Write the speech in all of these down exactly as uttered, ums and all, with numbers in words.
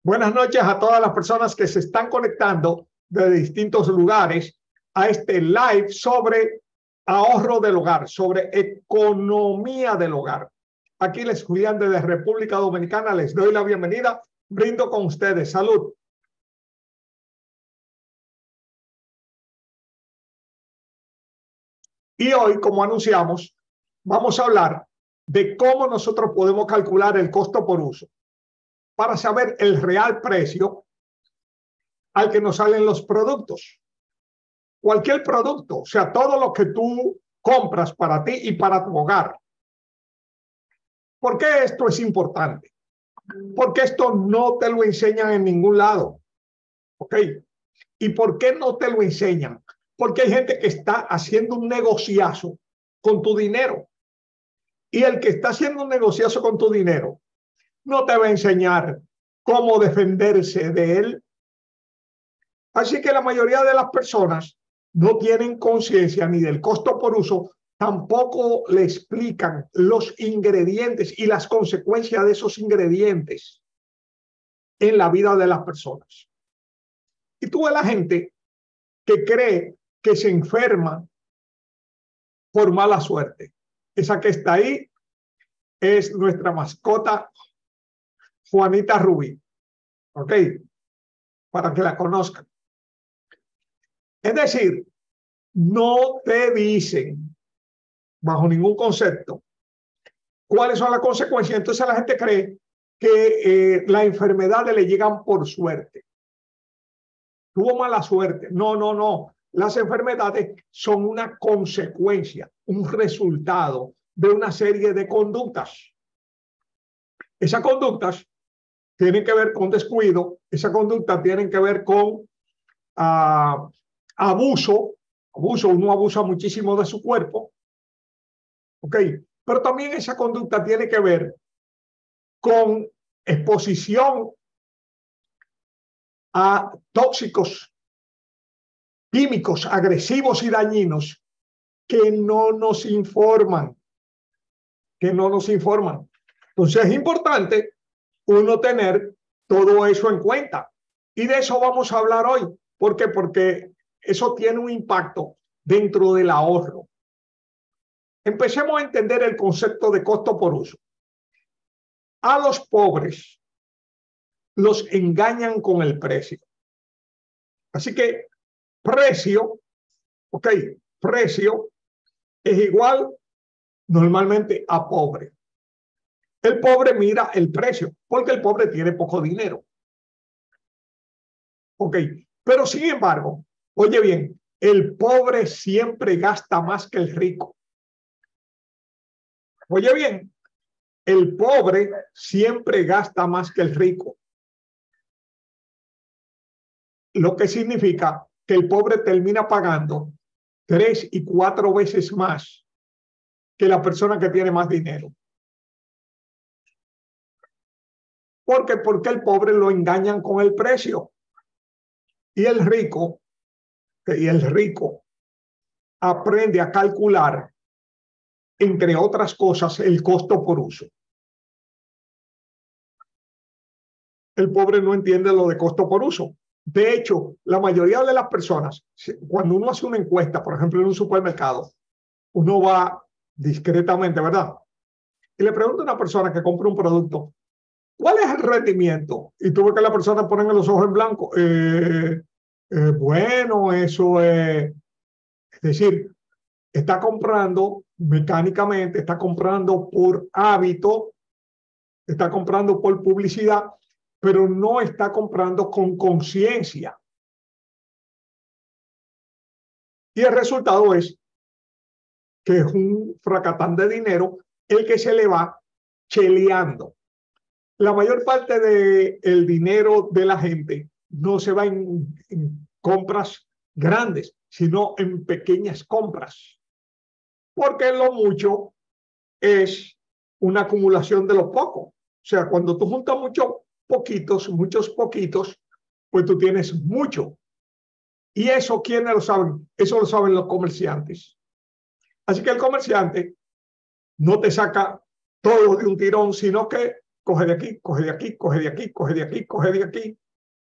Buenas noches a todas las personas que se están conectando de distintos lugares a este live sobre ahorro del hogar, sobre economía del hogar. Aquí les estudiante de República Dominicana, les doy la bienvenida, brindo con ustedes. Salud. Y hoy, como anunciamos, vamos a hablar de cómo nosotros podemos calcular el costo por uso para saber el real precio al que nos salen los productos. Cualquier producto, o sea, todo lo que tú compras para ti y para tu hogar. ¿Por qué esto es importante? Porque esto no te lo enseñan en ningún lado. ¿Ok? ¿Y por qué no te lo enseñan? Porque hay gente que está haciendo un negociazo con tu dinero. Y el que está haciendo un negociazo con tu dinero no te va a enseñar cómo defenderse de él. Así que la mayoría de las personas no tienen conciencia ni del costo por uso, tampoco le explican los ingredientes y las consecuencias de esos ingredientes en la vida de las personas. Y tú ves la gente que cree que se enferma por mala suerte. Esa que está ahí es nuestra mascota Juanita Rubí. ¿Ok? Para que la conozcan. Es decir, no te dicen bajo ningún concepto cuáles son las consecuencias. Entonces la gente cree que eh, las enfermedades le llegan por suerte. Tuvo mala suerte. No, no, no. Las enfermedades son una consecuencia, un resultado de una serie de conductas. Esas conductas tienen que ver con descuido, esas conductas tienen que ver con uh, abuso, abuso, uno abusa muchísimo de su cuerpo, ¿ok? Pero también esa conducta tiene que ver con exposición a tóxicos, químicos, agresivos y dañinos que no nos informan, que no nos informan. Entonces es importante uno tener todo eso en cuenta. Y de eso vamos a hablar hoy. ¿Por qué? Porque eso tiene un impacto dentro del ahorro. Empecemos a entender el concepto de costo por uso. A los pobres los engañan con el precio. Así que precio, ok, precio es igual normalmente a pobre. El pobre mira el precio porque el pobre tiene poco dinero. Ok, pero sin embargo, oye bien, el pobre siempre gasta más que el rico. Oye bien, el pobre siempre gasta más que el rico. Lo que significa que el pobre termina pagando tres y cuatro veces más que la persona que tiene más dinero. ¿Por qué? Porque el pobre lo engañan con el precio. Y el rico, y el rico aprende a calcular, entre otras cosas, el costo por uso. El pobre no entiende lo de costo por uso. De hecho, la mayoría de las personas, cuando uno hace una encuesta, por ejemplo, en un supermercado, uno va discretamente, ¿verdad? Y le pregunta a una persona que compra un producto, ¿cuál es el rendimiento? Y tú ves que la persona pone los ojos en blanco. Eh, eh, bueno, eso es... Es decir, está comprando mecánicamente, está comprando por hábito, está comprando por publicidad, pero no está comprando con conciencia. Y el resultado es que es un fracatán de dinero el que se le va cheleando. La mayor parte del dinero de la gente no se va en, en compras grandes, sino en pequeñas compras. Porque lo mucho es una acumulación de lo poco. O sea, cuando tú juntas muchos poquitos, muchos poquitos, pues tú tienes mucho. ¿Y eso quiénes lo saben? Eso lo saben los comerciantes. Así que el comerciante no te saca todo de un tirón, sino que coge de aquí, coge de aquí, coge de aquí, coge de aquí, coge de aquí.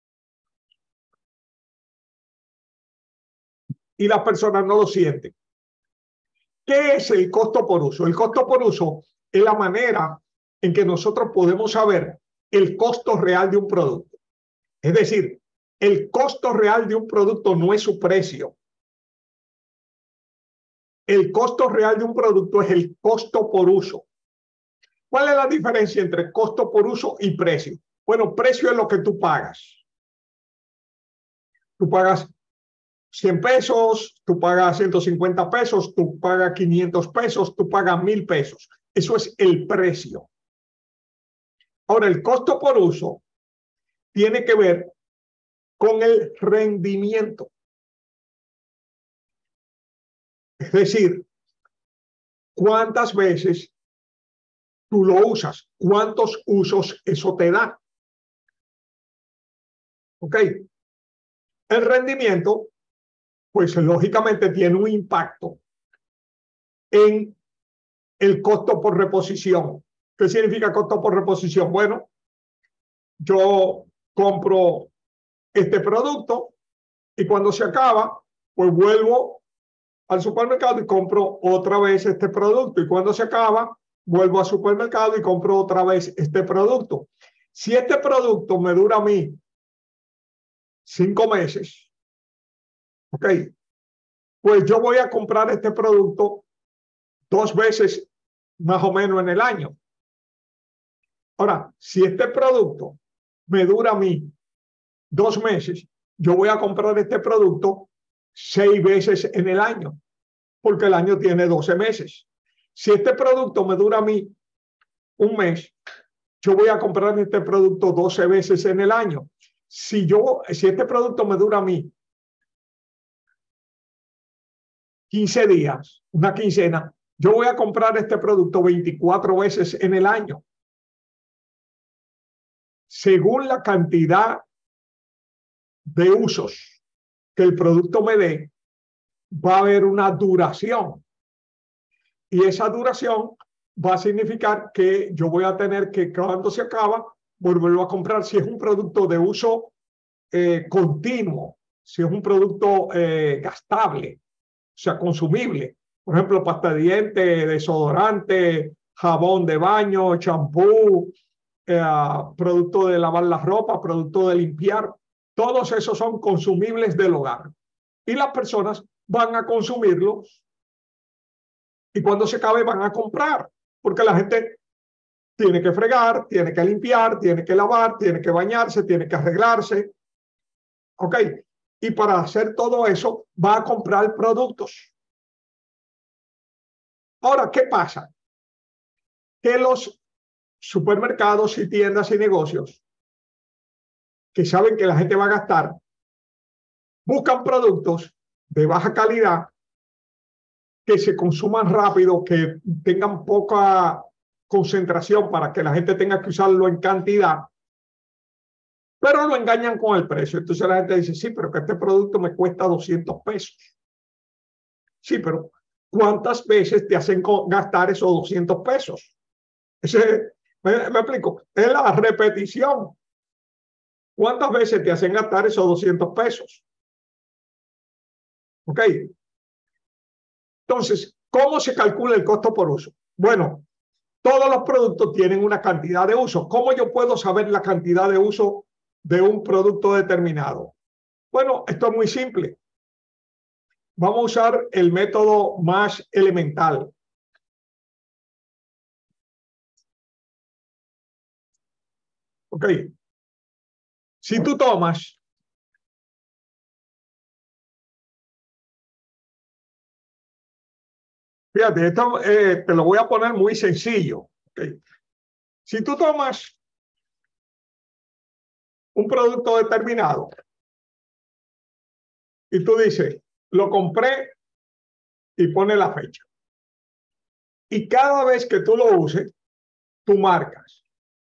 Y las personas no lo sienten. ¿Qué es el costo por uso? El costo por uso es la manera en que nosotros podemos saber el costo real de un producto. Es decir, el costo real de un producto no es su precio. El costo real de un producto es el costo por uso. ¿Cuál es la diferencia entre costo por uso y precio? Bueno, precio es lo que tú pagas. Tú pagas cien pesos, tú pagas ciento cincuenta pesos, tú pagas quinientos pesos, tú pagas mil pesos. Eso es el precio. Ahora, el costo por uso tiene que ver con el rendimiento. Es decir, cuántas veces tú lo usas, cuántos usos eso te da. ¿Ok? El rendimiento, pues lógicamente tiene un impacto en el costo por reposición. ¿Qué significa costo por reposición? Bueno, yo compro este producto y cuando se acaba, pues vuelvo al supermercado y compro otra vez este producto. Y cuando se acaba, vuelvo al supermercado y compro otra vez este producto. Si este producto me dura a mí cinco meses, ok, pues yo voy a comprar este producto dos veces más o menos en el año. Ahora, si este producto me dura a mí dos meses, yo voy a comprar este producto seis veces en el año, porque el año tiene doce meses. Si este producto me dura a mí un mes, yo voy a comprar este producto doce veces en el año. Si, yo, si este producto me dura a mí quince días, una quincena, yo voy a comprar este producto veinticuatro veces en el año. Según la cantidad de usos que el producto me dé, va a haber una duración. Y esa duración va a significar que yo voy a tener que, cuando se acaba, volverlo a comprar. Si es un producto de uso eh, continuo, si es un producto eh, gastable, o sea, consumible. Por ejemplo, pasta de dientes, desodorante, jabón de baño, champú, eh, producto de lavar la ropa, producto de limpiar. Todos esos son consumibles del hogar. Y las personas van a consumirlos y cuando se acabe van a comprar. Porque la gente tiene que fregar, tiene que limpiar, tiene que lavar, tiene que bañarse, tiene que arreglarse. ¿Ok? Y para hacer todo eso va a comprar productos. Ahora, ¿qué pasa? Que los supermercados y tiendas y negocios que saben que la gente va a gastar, buscan productos de baja calidad que se consuman rápido, que tengan poca concentración para que la gente tenga que usarlo en cantidad, pero lo engañan con el precio. Entonces la gente dice, sí, pero que este producto me cuesta doscientos pesos. Sí, pero ¿cuántas veces te hacen gastar esos doscientos pesos? Ese, me, me explico, es la repetición. ¿Cuántas veces te hacen gastar esos doscientos pesos? ¿Ok? Entonces, ¿cómo se calcula el costo por uso? Bueno, todos los productos tienen una cantidad de uso. ¿Cómo yo puedo saber la cantidad de uso de un producto determinado? Bueno, esto es muy simple. Vamos a usar el método más elemental. Ok. Si tú tomas Fíjate, esto eh, te lo voy a poner muy sencillo. ¿Okay? Si tú tomas un producto determinado y tú dices, lo compré y pone la fecha. Y cada vez que tú lo uses, tú marcas.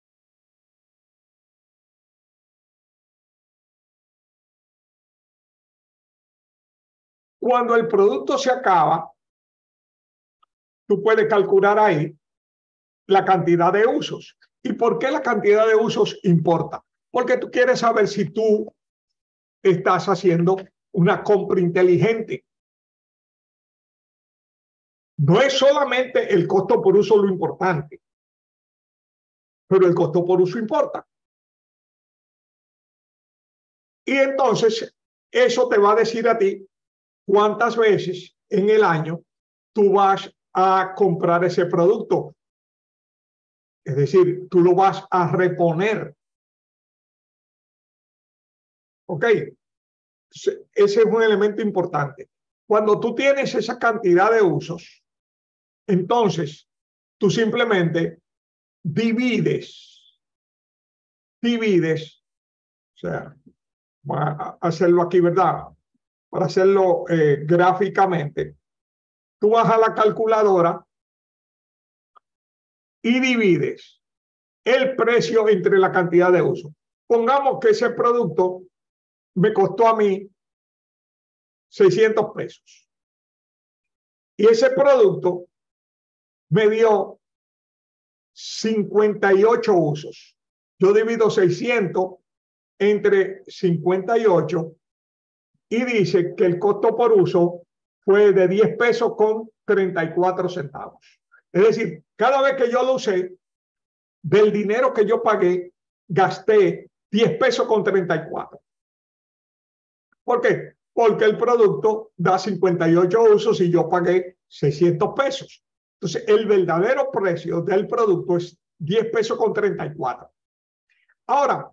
Cuando el producto se acaba, tú puedes calcular ahí la cantidad de usos. ¿Y por qué la cantidad de usos importa? Porque tú quieres saber si tú estás haciendo una compra inteligente. No es solamente el costo por uso lo importante, pero el costo por uso importa. Y entonces eso te va a decir a ti cuántas veces en el año tú vas a comprar ese producto. Es decir, tú lo vas a reponer. ¿Ok? Ese es un elemento importante. Cuando tú tienes esa cantidad de usos, entonces tú simplemente divides, divides, o sea, voy a hacerlo aquí, ¿verdad? Para hacerlo eh, gráficamente, tú vas a la calculadora y divides el precio entre la cantidad de usos. Pongamos que ese producto me costó a mí seiscientos pesos. Y ese producto me dio cincuenta y ocho usos. Yo divido seiscientos entre cincuenta y ocho y dice que el costo por uso fue de diez pesos con treinta y cuatro centavos. Es decir, cada vez que yo lo usé, del dinero que yo pagué, gasté diez pesos con treinta y cuatro. ¿Por qué? Porque el producto da cincuenta y ocho usos y yo pagué seiscientos pesos. Entonces, el verdadero precio del producto es diez pesos con treinta y cuatro. Ahora,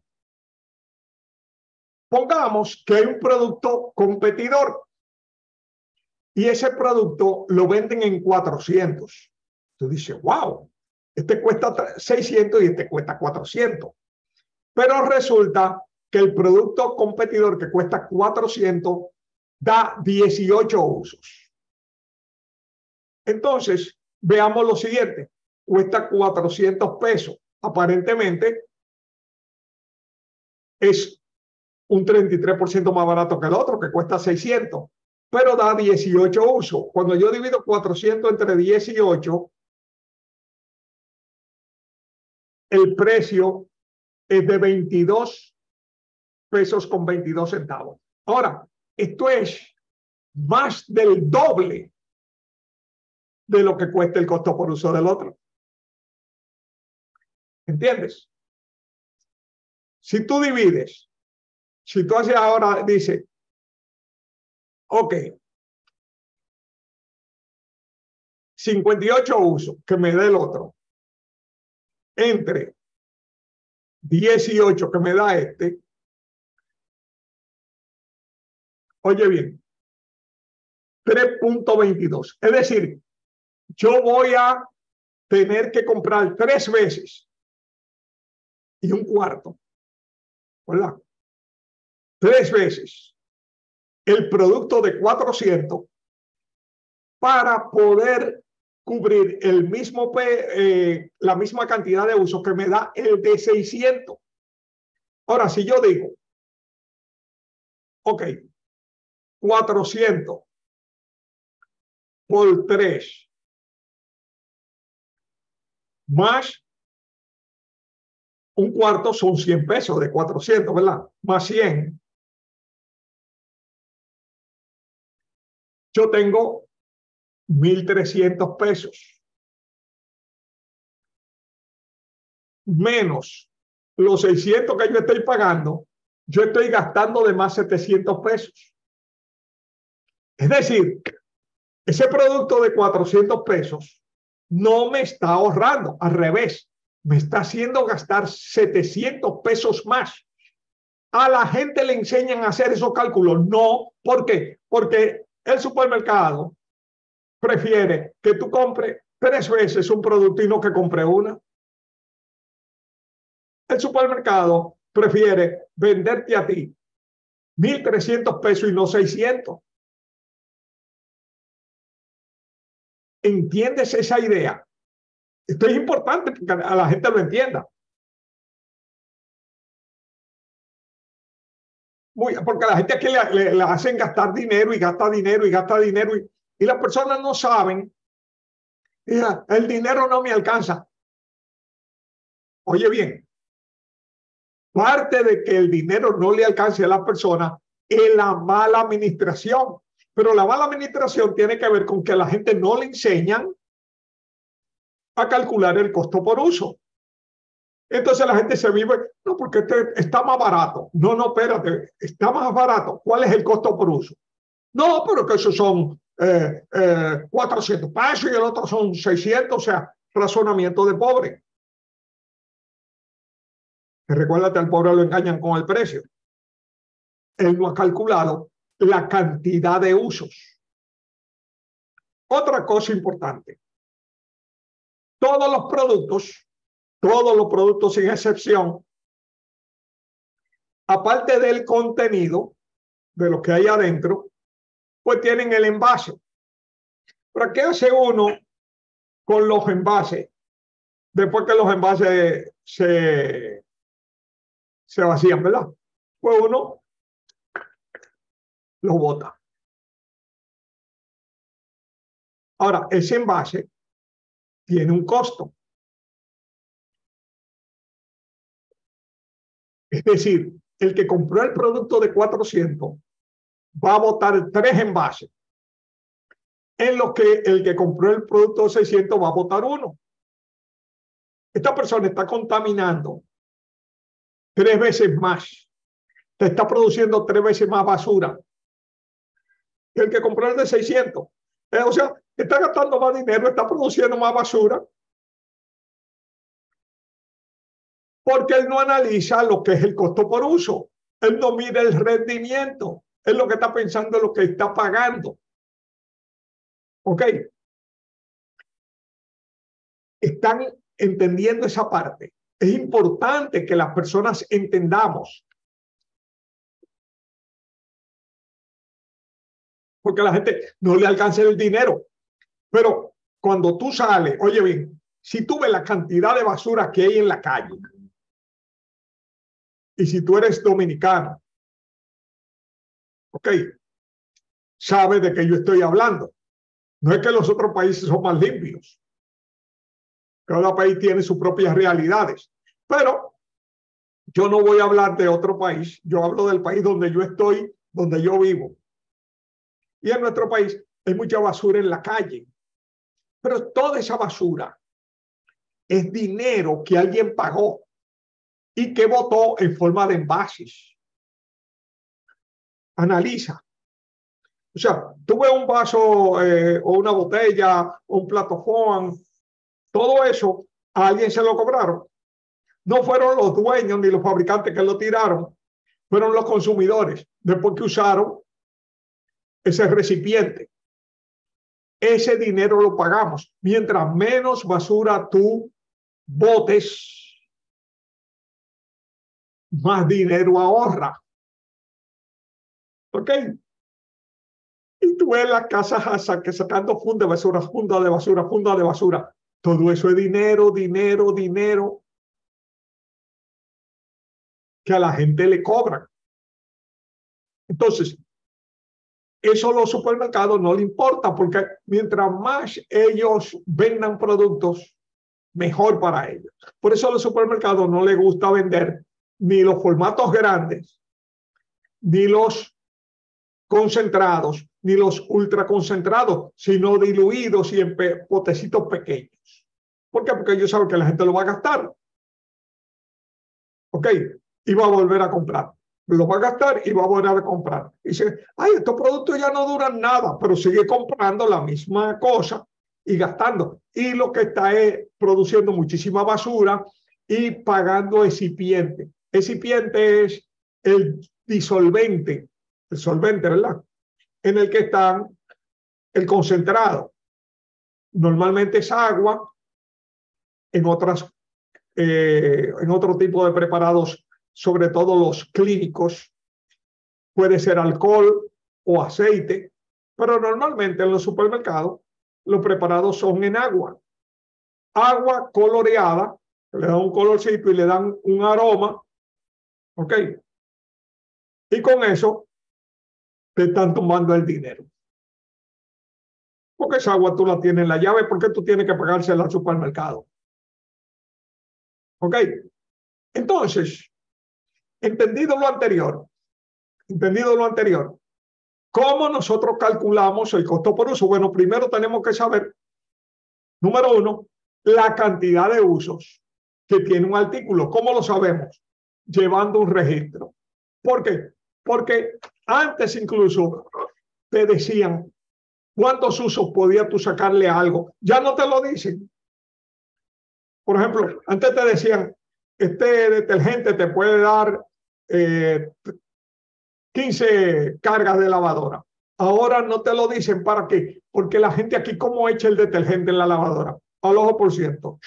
pongamos que hay un producto competidor y ese producto lo venden en cuatrocientos. Tú dices, wow, este cuesta seiscientos y este cuesta cuatrocientos. Pero resulta que el producto competidor que cuesta cuatrocientos da dieciocho usos. Entonces, veamos lo siguiente. Cuesta cuatrocientos pesos. Aparentemente, es un treinta y tres por ciento más barato que el otro, que cuesta seiscientos, pero da dieciocho usos. Cuando yo divido cuatrocientos entre dieciocho, el precio es de veintidós pesos con veintidós centavos. Ahora, esto es más del doble de lo que cuesta el costo por uso del otro. ¿Entiendes? Si tú divides, si tú haces ahora, dice, ok, cincuenta y ocho usos que me da el otro, entre dieciocho que me da este, oye bien, tres punto veintidós. Es decir, yo voy a tener que comprar tres veces y un cuarto, ¿verdad? Tres veces el producto de cuatrocientos para poder cubrir el mismo, eh, la misma cantidad de uso que me da el de seiscientos. Ahora, si yo digo, ok, cuatrocientos por tres más un cuarto son cien pesos de cuatrocientos, ¿verdad? Más cien. Yo tengo mil trescientos pesos. Menos los seiscientos que yo estoy pagando, yo estoy gastando de más setecientos pesos. Es decir, ese producto de cuatrocientos pesos no me está ahorrando, al revés, me está haciendo gastar setecientos pesos más. A la gente le enseñan a hacer esos cálculos. No, ¿por qué? Porque el supermercado prefiere que tú compres tres veces un producto y no que compre una. El supermercado prefiere venderte a ti mil trescientos pesos y no seiscientos. ¿Entiendes esa idea? Esto es importante que a la gente lo entienda. Muy, porque a la gente aquí le, le, le hacen gastar dinero y gasta dinero y gasta dinero y, y las personas no saben, mira, el dinero no me alcanza. Oye bien, parte de que el dinero no le alcance a la persona es la mala administración. Pero la mala administración tiene que ver con que a la gente no le enseñan a calcular el costo por uso. Entonces la gente se vive, no, porque este está más barato. No, no, espérate, está más barato. ¿Cuál es el costo por uso? No, pero que esos son eh, eh, cuatrocientos pesos y el otro son seiscientos, o sea, razonamiento de pobre. Recuérdate, al pobre lo engañan con el precio. Él no ha calculado la cantidad de usos. Otra cosa importante. Todos los productos, todos los productos sin excepción, aparte del contenido, de lo que hay adentro, pues tienen el envase. ¿Pero qué hace uno con los envases después que los envases se, se vacían, verdad? Pues uno los bota. Ahora, ese envase tiene un costo. Es decir, el que compró el producto de cuatrocientos va a botar tres envases, en lo que el que compró el producto de seiscientos va a botar uno. Esta persona está contaminando tres veces más, te está produciendo tres veces más basura que el que compró el de seiscientos. Eh, o sea, está gastando más dinero, está produciendo más basura, porque él no analiza lo que es el costo por uso. Él no mira el rendimiento. Él lo que está pensando es lo que está pagando. ¿Ok? Están entendiendo esa parte. Es importante que las personas entendamos. Porque a la gente no le alcanza el dinero. Pero cuando tú sales, oye bien, si tú ves la cantidad de basura que hay en la calle, y si tú eres dominicano, ok, sabes de qué yo estoy hablando. No es que los otros países son más limpios. Cada país tiene sus propias realidades. Pero yo no voy a hablar de otro país. Yo hablo del país donde yo estoy, donde yo vivo. Y en nuestro país hay mucha basura en la calle. Pero toda esa basura es dinero que alguien pagó y que botó en forma de envases. Analiza. O sea, tú ves un vaso eh, o una botella o un plato Foam, todo eso a alguien se lo cobraron. No fueron los dueños ni los fabricantes que lo tiraron, fueron los consumidores después que usaron ese recipiente. Ese dinero lo pagamos. Mientras menos basura tú botes, más dinero ahorra. ¿Ok? Y tú ves las casas sacando funda de basura, funda de basura, funda de basura. Todo eso es dinero, dinero, dinero que a la gente le cobran. Entonces, eso a los supermercados no le importa, porque mientras más ellos vendan productos, mejor para ellos. Por eso a los supermercados no les gusta vender ni los formatos grandes, ni los concentrados, ni los ultraconcentrados, sino diluidos y en potecitos pequeños. ¿Por qué? Porque ellos saben que la gente lo va a gastar. ¿Ok? Y va a volver a comprar. Lo va a gastar y va a volver a comprar. Y dice, ay, estos productos ya no duran nada, pero sigue comprando la misma cosa y gastando. Y lo que está es produciendo muchísima basura y pagando excipiente. Excipiente es el disolvente, el solvente, ¿verdad? En el que están el concentrado. Normalmente es agua, en otras, eh, en otro tipo de preparados, sobre todo los clínicos, puede ser alcohol o aceite, pero normalmente en los supermercados los preparados son en agua. Agua coloreada, le dan un colorcito y le dan un aroma, ¿ok? Y con eso te están tomando el dinero. Porque esa agua tú la tienes en la llave, ¿por qué tú tienes que pagársela al supermercado? ¿Ok? Entonces, entendido lo anterior, entendido lo anterior, ¿cómo nosotros calculamos el costo por uso? Bueno, primero tenemos que saber, número uno, la cantidad de usos que tiene un artículo. ¿Cómo lo sabemos? Llevando un registro. ¿Por qué? Porque antes incluso te decían cuántos usos podías tú sacarle a algo. Ya no te lo dicen. Por ejemplo, antes te decían, este detergente te puede dar eh, quince cargas de lavadora. Ahora no te lo dicen. ¿Para qué? Porque la gente aquí, ¿cómo echa el detergente en la lavadora? Al ojo por ciento.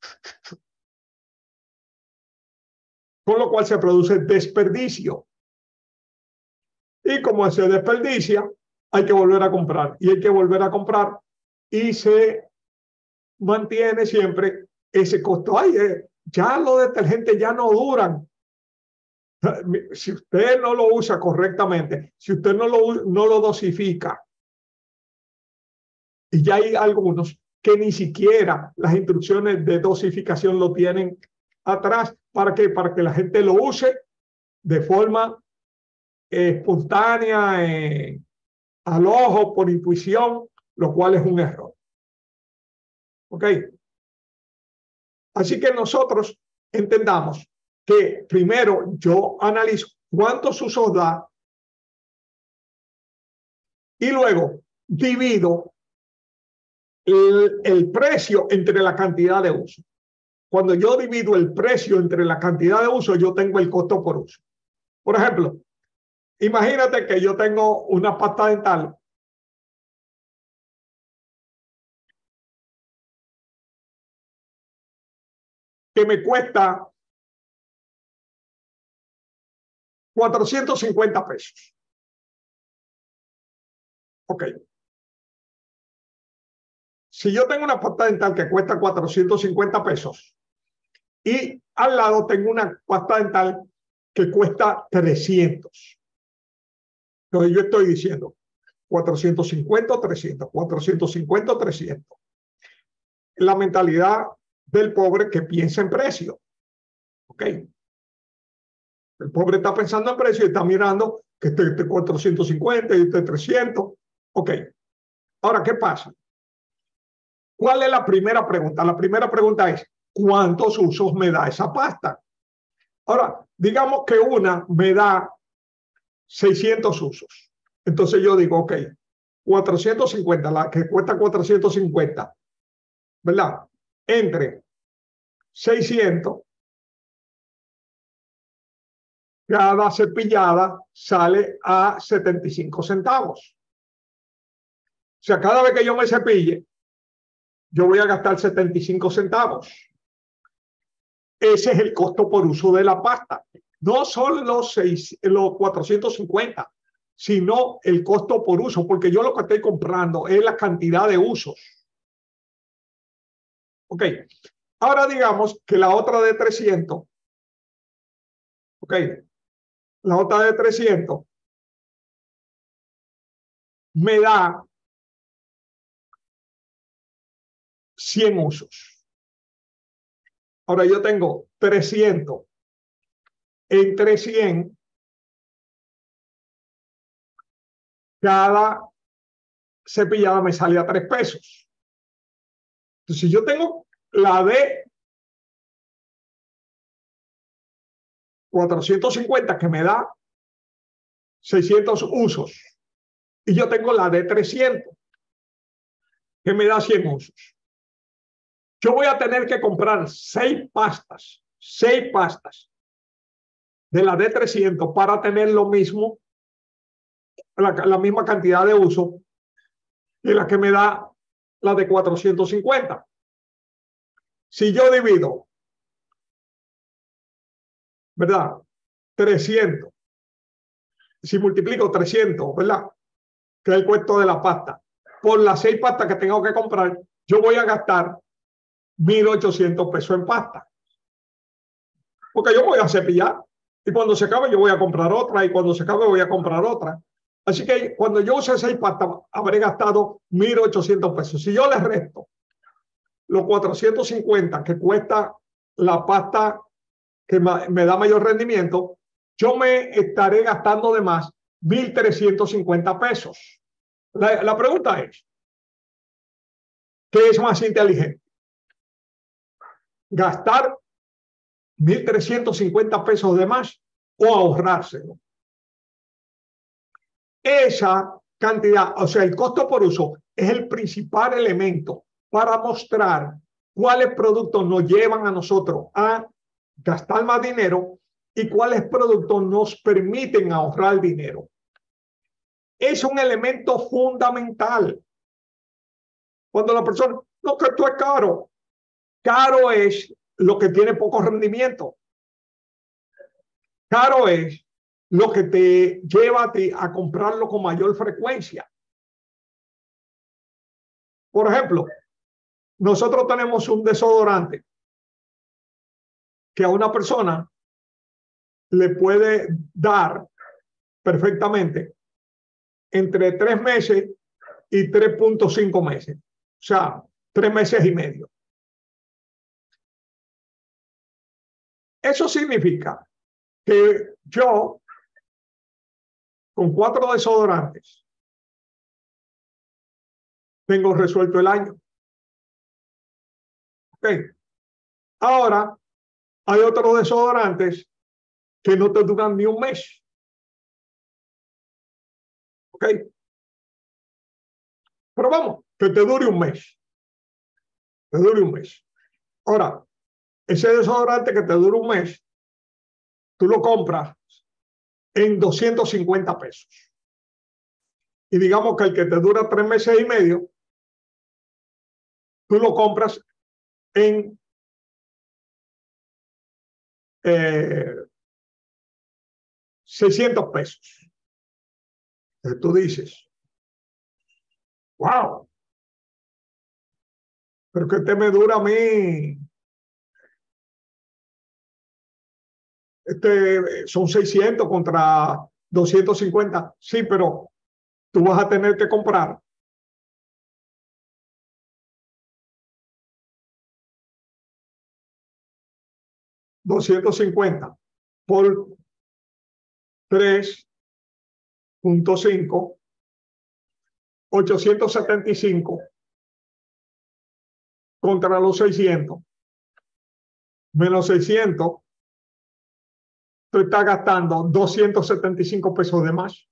Con lo cual se produce desperdicio. Y como se desperdicia, hay que volver a comprar. Y hay que volver a comprar. Y se mantiene siempre ese costo. Ay, eh, ya los detergentes ya no duran. Si usted no lo usa correctamente, si usted no lo, no lo dosifica, y ya hay algunos que ni siquiera las instrucciones de dosificación lo tienen atrás, ¿para qué? Para que la gente lo use de forma eh, espontánea, eh, al ojo, por intuición, lo cual es un error. ¿Ok? Así que nosotros entendamos que primero yo analizo cuántos usos da y luego divido el, el precio entre la cantidad de uso. Cuando yo divido el precio entre la cantidad de uso, yo tengo el costo por uso. Por ejemplo, imagínate que yo tengo una pasta dental que me cuesta cuatrocientos cincuenta pesos. Ok. Si yo tengo una pasta dental que cuesta cuatrocientos cincuenta pesos y al lado tengo una pasta dental que cuesta trescientos. Entonces yo estoy diciendo cuatrocientos cincuenta o trescientos, cuatrocientos cincuenta o trescientos. La mentalidad del pobre que piensa en precio. ¿Ok? El pobre está pensando en precio y está mirando que este, este cuatrocientos cincuenta y este trescientos. Ok. Ahora, ¿qué pasa? ¿Cuál es la primera pregunta? La primera pregunta es, ¿cuántos usos me da esa pasta? Ahora, digamos que una me da seiscientos usos. Entonces yo digo, ok, cuatrocientos cincuenta, la que cuesta cuatrocientos cincuenta, ¿verdad? Entre seiscientos, cada cepillada sale a setenta y cinco centavos. O sea, cada vez que yo me cepille, yo voy a gastar setenta y cinco centavos. Ese es el costo por uso de la pasta. No son los, seis, los cuatrocientos cincuenta, sino el costo por uso, porque yo lo que estoy comprando es la cantidad de usos. Ok. Ahora digamos que la otra de trescientos, ok, la otra de trescientos me da cien usos. Ahora yo tengo trescientos entre cien, cada cepillada me sale a tres pesos. Entonces, si yo tengo la de cuatrocientos cincuenta que me da seiscientos usos y yo tengo la de trescientos que me da cien usos, yo voy a tener que comprar seis pastas, seis pastas de la de trescientos para tener lo mismo, la, la misma cantidad de uso que la que me da la de cuatrocientos cincuenta. Si yo divido, ¿verdad? trescientos. Si multiplico trescientos, ¿verdad? Que es el costo de la pasta, por las seis pastas que tengo que comprar, yo voy a gastar mil ochocientos pesos en pasta. Porque yo voy a cepillar y cuando se acabe yo voy a comprar otra y cuando se acabe voy a comprar otra. Así que cuando yo use seis pastas habré gastado mil ochocientos pesos. Si yo les resto los cuatrocientos cincuenta que cuesta la pasta que me da mayor rendimiento, yo me estaré gastando de más mil trescientos cincuenta pesos. La, la pregunta es, ¿qué es más inteligente? ¿Gastar mil trescientos cincuenta pesos de más o ahorrárselo? Esa cantidad, o sea, el costo por uso es el principal elemento para mostrar cuáles productos nos llevan a nosotros a gastar más dinero y cuáles productos nos permiten ahorrar dinero. Es un elemento fundamental. Cuando la persona, no, que esto es caro. Caro es lo que tiene poco rendimiento. Caro es lo que te lleva a ti a comprarlo con mayor frecuencia. Por ejemplo, nosotros tenemos un desodorante que a una persona le puede dar perfectamente entre tres meses y tres punto cinco meses. O sea, tres meses y medio. Eso significa que yo, con cuatro desodorantes, tengo resuelto el año. Ok. Ahora, hay otros desodorantes que no te duran ni un mes. Ok. Pero vamos, que te dure un mes. Te dure un mes. Ahora, ese desodorante que te dura un mes, tú lo compras en doscientos cincuenta pesos. Y digamos que el que te dura tres meses y medio, tú lo compras en eh, seiscientos pesos. Entonces tú dices, wow, pero que este me dura a mí, este, son seiscientos contra doscientos cincuenta. Sí, pero tú vas a tener que comprar doscientos cincuenta por tres punto cinco, ochocientos setenta y cinco contra los seiscientos, menos seiscientos, tú estás gastando doscientos setenta y cinco pesos de más.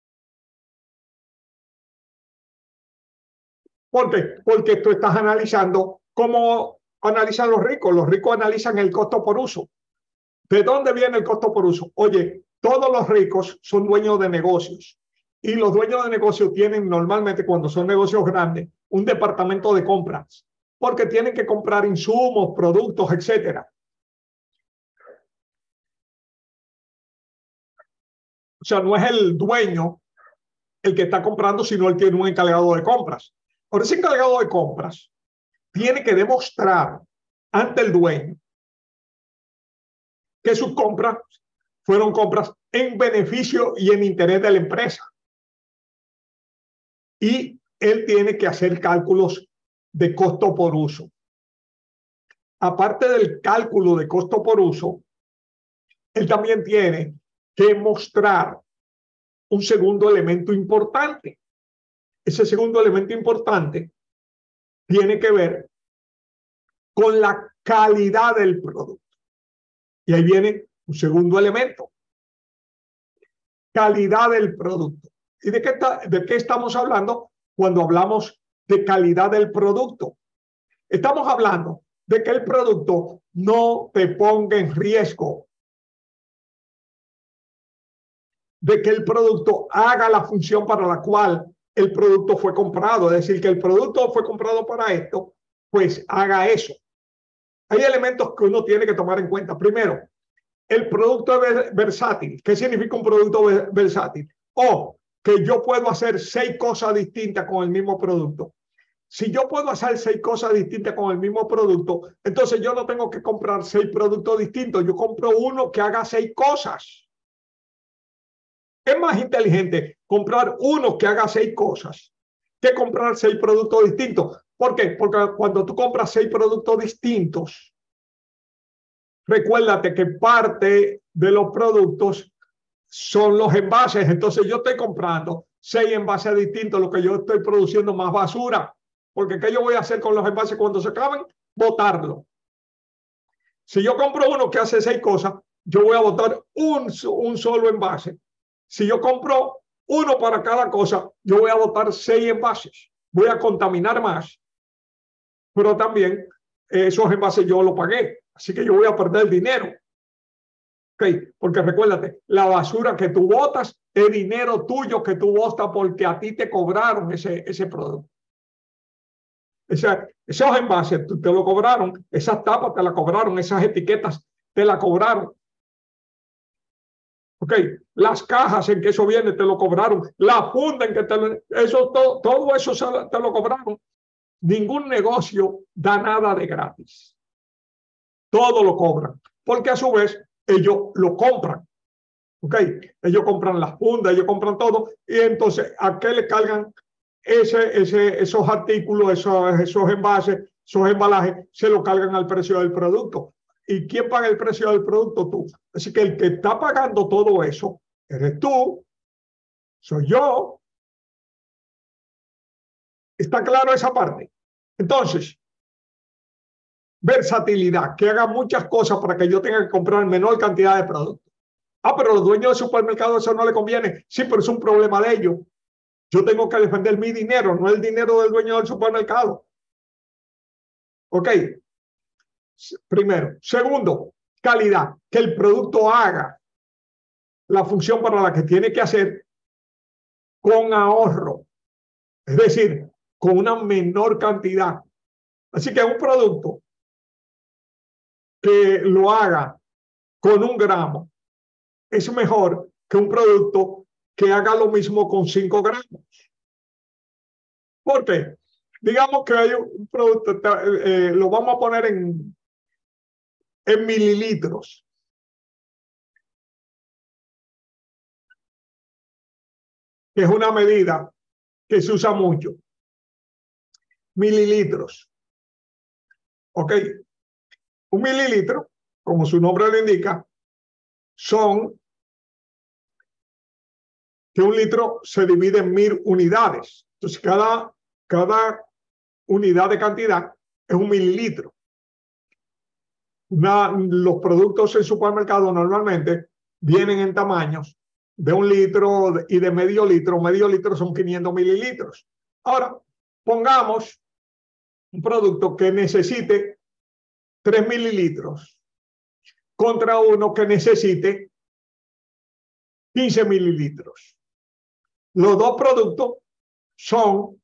¿Por qué? Porque tú estás analizando cómo analizan los ricos. Los ricos analizan el costo por uso. ¿De dónde viene el costo por uso? Oye, todos los ricos son dueños de negocios y los dueños de negocios tienen normalmente, cuando son negocios grandes, un departamento de compras porque tienen que comprar insumos, productos, etcétera. O sea, no es el dueño el que está comprando, sino el que tiene un encargado de compras. Por ese encargado de compras tiene que demostrar ante el dueño que sus compras fueron compras en beneficio y en interés de la empresa. Y él tiene que hacer cálculos de costo por uso. Aparte del cálculo de costo por uso, él también tiene que mostrar un segundo elemento importante. Ese segundo elemento importante tiene que ver con la calidad del producto. Y ahí viene un segundo elemento. Calidad del producto. ¿Y de qué, está, de qué estamos hablando cuando hablamos de calidad del producto? Estamos hablando de que el producto no te ponga en riesgo, de que el producto haga la función para la cual el producto fue comprado, es decir, que el producto fue comprado para esto, pues haga eso. Hay elementos que uno tiene que tomar en cuenta. Primero, el producto es versátil. ¿Qué significa un producto versátil? O que yo puedo hacer seis cosas distintas con el mismo producto. Si yo puedo hacer seis cosas distintas con el mismo producto, entonces yo no tengo que comprar seis productos distintos. Yo compro uno que haga seis cosas. Es más inteligente comprar uno que haga seis cosas que comprar seis productos distintos. ¿Por qué? Porque cuando tú compras seis productos distintos, recuérdate que parte de los productos son los envases. Entonces yo estoy comprando seis envases distintos, lo que yo estoy produciendo más basura. Porque ¿qué yo voy a hacer con los envases cuando se acaben? Botarlo. Si yo compro uno que hace seis cosas, yo voy a botar un, un solo envase. Si yo compro uno para cada cosa, yo voy a botar seis envases. Voy a contaminar más. Pero también esos envases yo los pagué. Así que yo voy a perder dinero. Okay, porque recuérdate, la basura que tú botas es dinero tuyo que tú botas porque a ti te cobraron ese, ese producto. Esa, esos envases te lo cobraron, esas tapas te la cobraron, esas etiquetas te la cobraron. Ok, las cajas en que eso viene te lo cobraron, la funda en que te lo, eso, todo, todo eso te lo cobraron. Ningún negocio da nada de gratis. Todo lo cobran, porque a su vez ellos lo compran. Ok, ellos compran las fundas, ellos compran todo, y entonces ¿a qué le cargan ese, ese, esos artículos, esos, esos envases, esos embalajes? Se lo cargan al precio del producto. ¿Y quién paga el precio del producto? Tú. Así que el que está pagando todo eso eres tú, soy yo. ¿Está claro esa parte? Entonces, versatilidad, que haga muchas cosas para que yo tenga que comprar menor cantidad de productos. Ah, pero los dueños del supermercado eso no le conviene. Sí, pero es un problema de ellos. Yo tengo que defender mi dinero, no el dinero del dueño del supermercado. Ok. Primero. Segundo, calidad. Que el producto haga la función para la que tiene que hacer con ahorro. Es decir, con una menor cantidad. Así que un producto que lo haga con un gramo es mejor que un producto que haga lo mismo con cinco gramos. ¿Por qué? Digamos que hay un producto, eh, lo vamos a poner en, en mililitros. Que es una medida que se usa mucho. Mililitros. ¿Ok? Un mililitro, como su nombre lo indica, son que un litro se divide en mil unidades. Entonces, cada, cada unidad de cantidad es un mililitro. Una, los productos en supermercado normalmente vienen en tamaños de un litro y de medio litro. Medio litro son quinientos mililitros. Ahora, pongamos un producto que necesite tres mililitros contra uno que necesite quince mililitros. Los dos productos son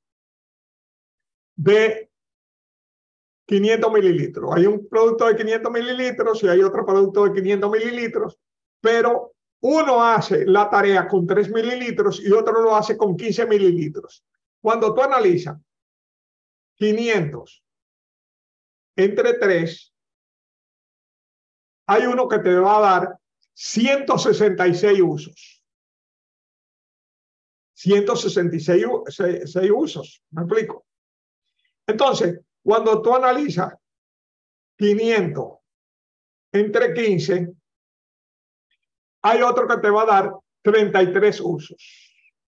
de quinientos mililitros. Hay un producto de quinientos mililitros y hay otro producto de quinientos mililitros, pero uno hace la tarea con tres mililitros y otro lo hace con quince mililitros. Cuando tú analizas quinientos entre tres, hay uno que te va a dar ciento sesenta y seis usos. ciento sesenta y seis usos, ¿me explico? Entonces, cuando tú analizas quinientos entre quince, hay otro que te va a dar treinta y tres usos.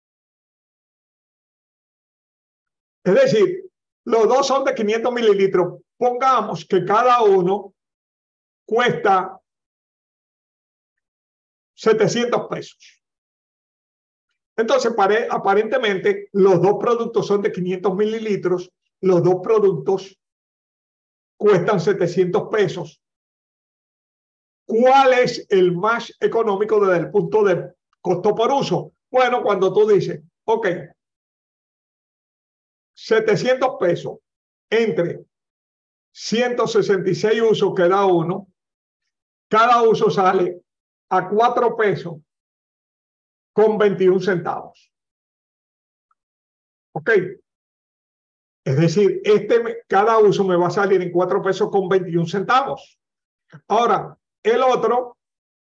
Es decir, los dos son de quinientos mililitros. Pongamos que cada uno cuesta setecientos pesos. Entonces, aparentemente, los dos productos son de quinientos mililitros. Los dos productos cuestan setecientos pesos. ¿Cuál es el más económico desde el punto de costo por uso? Bueno, cuando tú dices, ok, setecientos pesos entre ciento sesenta y seis usos que da uno, cada uso sale a cuatro pesos con veintiún centavos. Ok. Es decir, este, cada uso me va a salir en cuatro pesos con veintiún centavos. Ahora, el otro,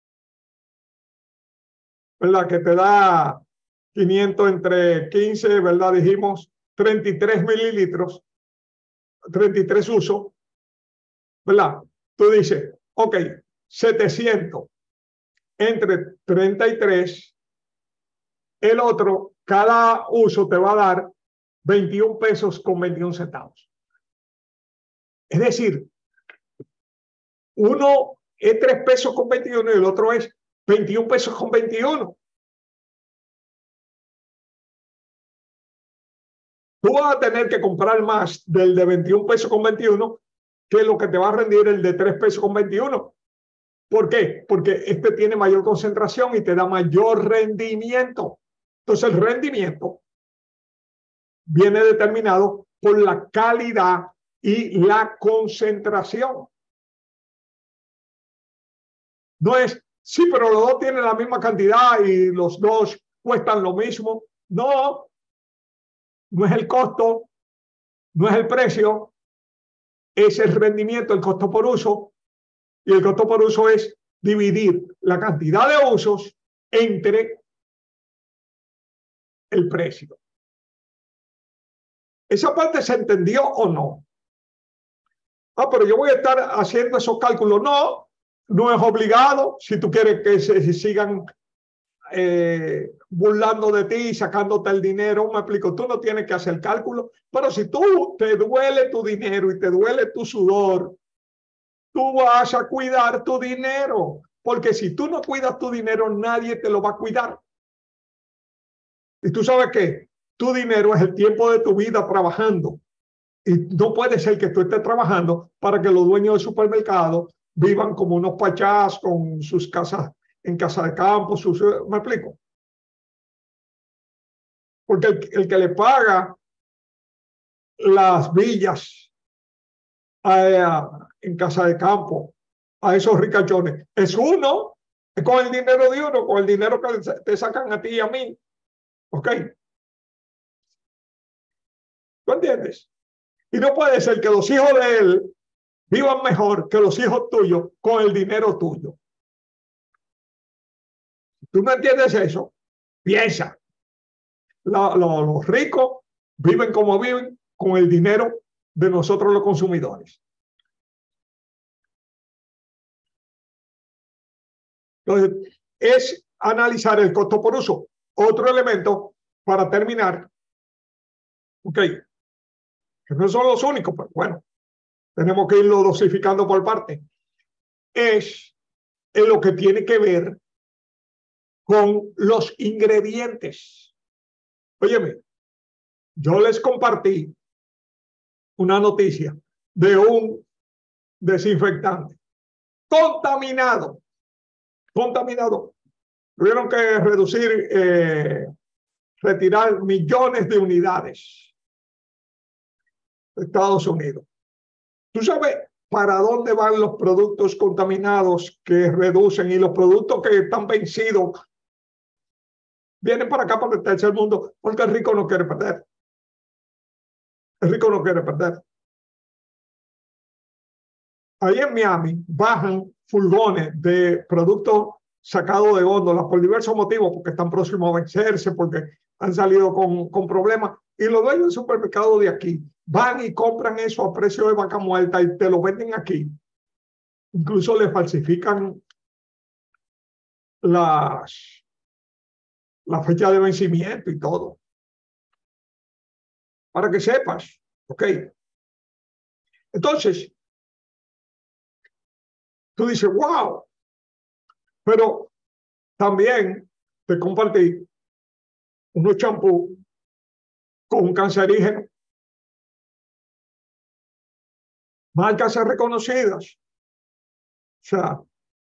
¿verdad? Que te da quinientos entre quince, ¿verdad? Dijimos treinta y tres mililitros, treinta y tres usos, ¿verdad? Tú dices, ok, setecientos entre treinta y tres, el otro, cada uso te va a dar veintiún pesos con veintiún centavos. Es decir, uno es tres pesos con veintiuno y el otro es veintiún pesos con veintiuno. Tú vas a tener que comprar más del de veintiún pesos con veintiuno que lo que te va a rendir el de tres pesos con veintiuno. ¿Por qué? Porque este tiene mayor concentración y te da mayor rendimiento. Entonces el rendimiento viene determinado por la calidad y la concentración. No es, sí, pero los dos tienen la misma cantidad y los dos cuestan lo mismo. No, no es el costo, no es el precio, es el rendimiento, el costo por uso. Y el costo por uso es dividir la cantidad de usos entre el precio. ¿Esa parte se entendió o no? Ah, pero yo voy a estar haciendo esos cálculos. No, no es obligado. Si tú quieres que se, se sigan eh, burlando de ti y sacándote el dinero, me explico, tú no tienes que hacer cálculo. Pero si tú te duele tu dinero y te duele tu sudor, tú vas a cuidar tu dinero. Porque si tú no cuidas tu dinero, nadie te lo va a cuidar. Y tú sabes que tu dinero es el tiempo de tu vida trabajando. Y no puede ser que tú estés trabajando para que los dueños del supermercado vivan como unos pachás con sus casas en casa de campo. Sus, ¿me explico? Porque el, el que le paga las villas a, en casa de campo a esos ricachones es uno, es con el dinero de uno, con el dinero que te sacan a ti y a mí. ¿Ok? ¿Tú entiendes? Y no puede ser que los hijos de él vivan mejor que los hijos tuyos con el dinero tuyo. ¿Tú no entiendes eso? Piensa. La, la, los ricos viven como viven con el dinero de nosotros los consumidores. Entonces, es analizar el costo por uso. Otro elemento para terminar. Ok. Que no son los únicos, pero bueno, tenemos que irlo dosificando por parte. Es en lo que tiene que ver con los ingredientes. Óyeme, yo les compartí una noticia de un desinfectante contaminado, contaminado. Tuvieron que reducir, eh, retirar millones de unidades de Estados Unidos. ¿Tú sabes para dónde van los productos contaminados que reducen y los productos que están vencidos? Vienen para acá, para el tercer mundo, porque el rico no quiere perder. El rico no quiere perder. Ahí en Miami bajan furgones de productos sacados de góndolas por diversos motivos, porque están próximos a vencerse, porque han salido con, con problemas. Y los dueños del supermercado de aquí van y compran eso a precio de vaca muerta y te lo venden aquí. Incluso le falsifican las, la fecha de vencimiento y todo. Para que sepas, ¿ok? Entonces, tú dices, wow, pero también te compartí unos champús con un cancerígeno, marcas reconocidas. O sea,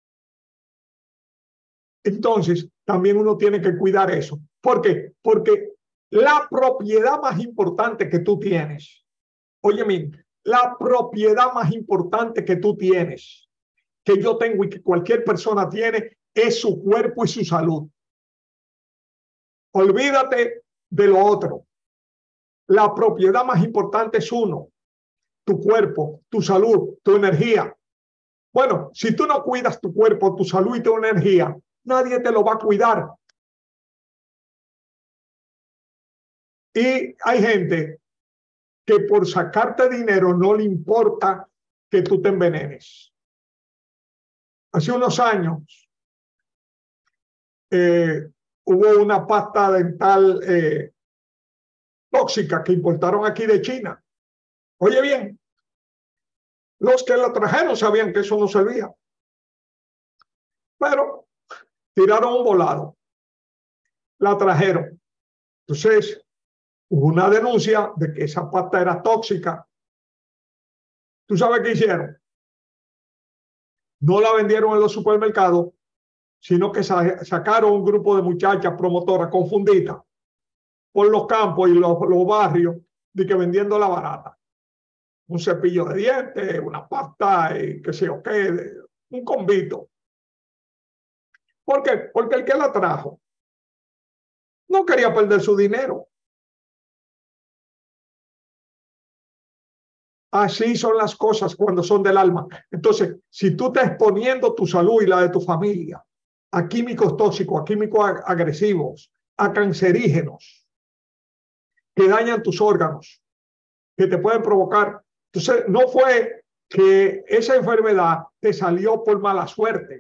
entonces también uno tiene que cuidar eso. ¿Por qué? Porque la propiedad más importante que tú tienes, óyeme, la propiedad más importante que tú tienes, que yo tengo y que cualquier persona tiene, es su cuerpo y su salud. Olvídate de lo otro. La propiedad más importante es uno, tu cuerpo, tu salud, tu energía. Bueno, si tú no cuidas tu cuerpo, tu salud y tu energía, nadie te lo va a cuidar. Y hay gente que por sacarte dinero no le importa que tú te envenenes. Hace unos años eh, hubo una pasta dental eh, tóxica que importaron aquí de China. Oye bien, los que la trajeron sabían que eso no servía, pero tiraron un volado, la trajeron. Entonces, hubo una denuncia de que esa pasta era tóxica. ¿Tú sabes qué hicieron? No la vendieron en los supermercados, sino que sa sacaron un grupo de muchachas promotoras confundidas por los campos y los, los barrios de que vendiendo la barata. Un cepillo de dientes, una pasta y qué sé yo qué, un convito. ¿Por qué? Porque el que la trajo no quería perder su dinero. Así son las cosas cuando son del alma. Entonces, si tú estás exponiendo tu salud y la de tu familia a químicos tóxicos, a químicos agresivos, a cancerígenos que dañan tus órganos, que te pueden provocar. Entonces, no fue que esa enfermedad te salió por mala suerte.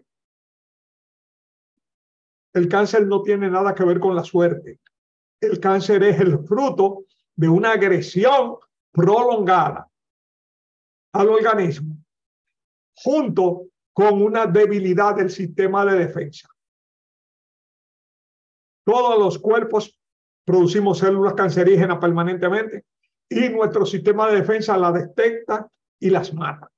El cáncer no tiene nada que ver con la suerte. El cáncer es el fruto de una agresión prolongada al organismo, junto con una debilidad del sistema de defensa. Todos los cuerpos producimos células cancerígenas permanentemente y nuestro sistema de defensa las detecta y las mata.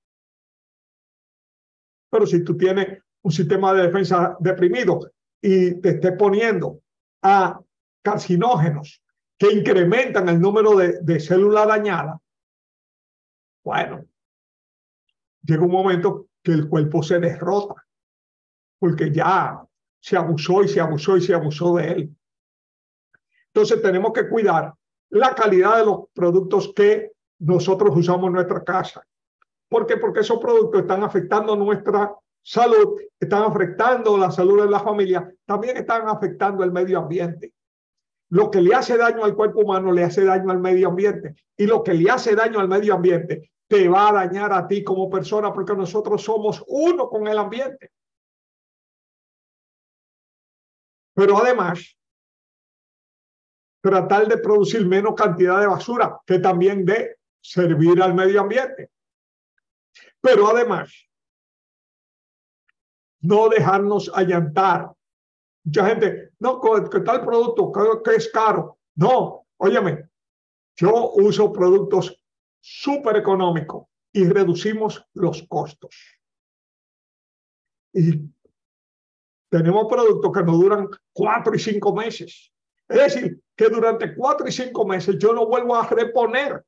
Pero si tú tienes un sistema de defensa deprimido y te estés poniendo a carcinógenos que incrementan el número de, de células dañadas, bueno, llega un momento que el cuerpo se derrota porque ya se abusó y se abusó y se abusó de él. Entonces tenemos que cuidar la calidad de los productos que nosotros usamos en nuestra casa. ¿Por qué? Porque esos productos están afectando nuestra salud, están afectando la salud de la familia, también están afectando el medio ambiente. Lo que le hace daño al cuerpo humano le hace daño al medio ambiente, y lo que le hace daño al medio ambiente te va a dañar a ti como persona, porque nosotros somos uno con el ambiente. Pero además, tratar de producir menos cantidad de basura, que también de servir al medio ambiente. Pero además, no dejarnos allantar. Mucha gente, no, ¿qué tal producto? ¿Qué, qué es caro? No, óyeme, yo uso productos súper económicos y reducimos los costos. Y tenemos productos que nos duran cuatro y cinco meses. Es decir, que durante cuatro y cinco meses yo no vuelvo a reponer.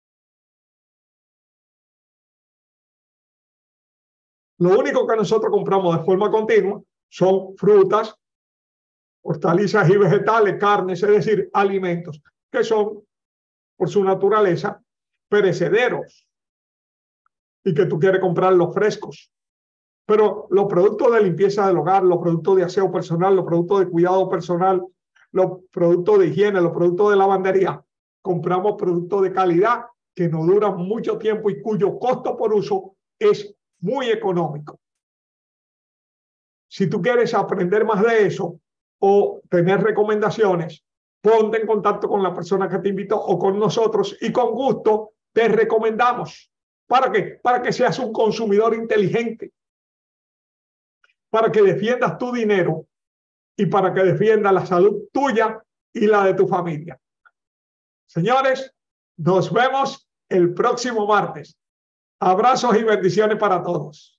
Lo único que nosotros compramos de forma continua son frutas, hortalizas y vegetales, carnes, es decir, alimentos que son, por su naturaleza, perecederos y que tú quieres comprarlos frescos. Pero los productos de limpieza del hogar, los productos de aseo personal, los productos de cuidado personal, los productos de higiene, los productos de lavandería, compramos productos de calidad que nos duran mucho tiempo y cuyo costo por uso es muy económico. Si tú quieres aprender más de eso o tener recomendaciones, ponte en contacto con la persona que te invitó o con nosotros y con gusto te recomendamos. ¿Para qué? Para que seas un consumidor inteligente, para que defiendas tu dinero y para que defiendas la salud tuya y la de tu familia. Señores, nos vemos el próximo martes. Abrazos y bendiciones para todos.